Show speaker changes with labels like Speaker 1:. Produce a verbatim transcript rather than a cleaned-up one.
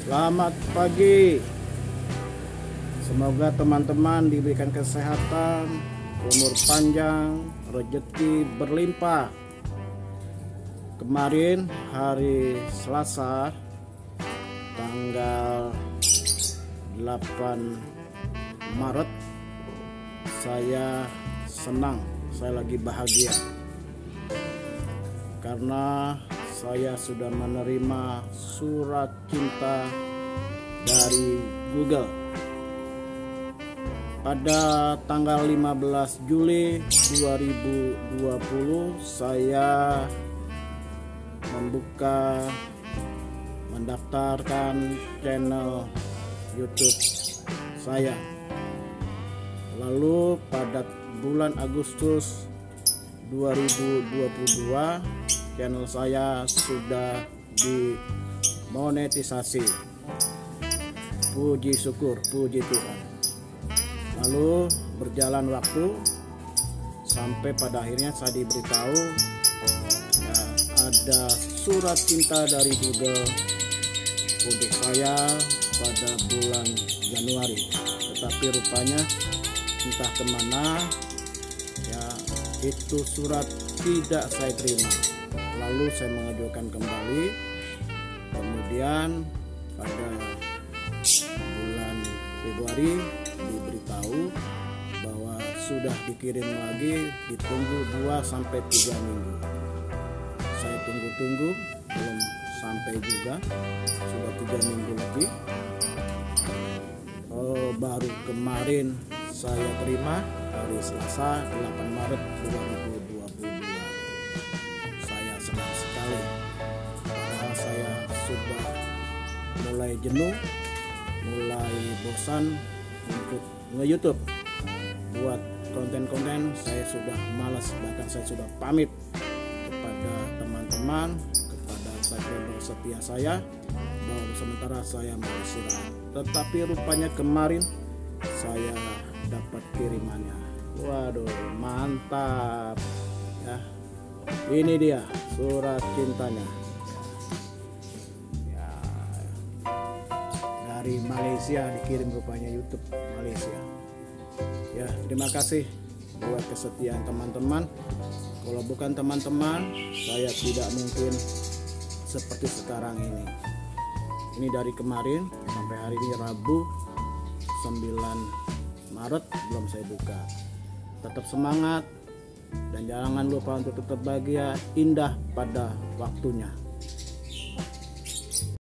Speaker 1: Selamat pagi. Semoga teman-teman diberikan kesehatan, umur panjang, rezeki berlimpah. Kemarin hari Selasa tanggal delapan Maret, saya senang, saya lagi bahagia karena saya sudah menerima surat cinta dari Google. Pada tanggal lima belas Juli dua ribu dua puluh saya membuka mendaftarkan channel YouTube saya. Lalu pada bulan Agustus dua ribu dua puluh dua channel saya sudah dimonetisasi. Puji syukur, puji Tuhan. Lalu berjalan waktu sampai pada akhirnya saya diberitahu ya, ada surat cinta dari Google untuk saya pada bulan Januari. Tetapi rupanya entah kemana ya, itu surat tidak saya terima. Lalu saya mengajukan kembali. Kemudian pada bulan Februari diberitahu bahwa sudah dikirim lagi, ditunggu dua sampai tiga minggu. Saya tunggu-tunggu belum sampai juga, sudah tiga minggu lagi. Oh, baru kemarin saya terima hari Selasa delapan Maret dua ribu dua puluh dua. Saya senang sekali. Padahal saya sudah mulai jenuh, mulai bosan untuk nge-YouTube. Buat konten-konten saya sudah malas, bahkan saya sudah pamit kepada teman-teman, kepada subscriber setia saya bahwa sementara saya mau istirahat. Tetapi rupanya kemarin saya dapat kirimannya. Waduh, mantap ya. Ini dia surat cintanya ya, dari Malaysia, dikirim rupanya YouTube Malaysia ya. Terima kasih buat kesetiaan teman-teman. Kalau bukan teman-teman, saya tidak mungkin seperti sekarang ini. Ini dari kemarin sampai hari ini Rabu sembilan Maret belum saya buka. Tetap semangat dan jangan lupa untuk tetap bahagia, indah pada waktunya.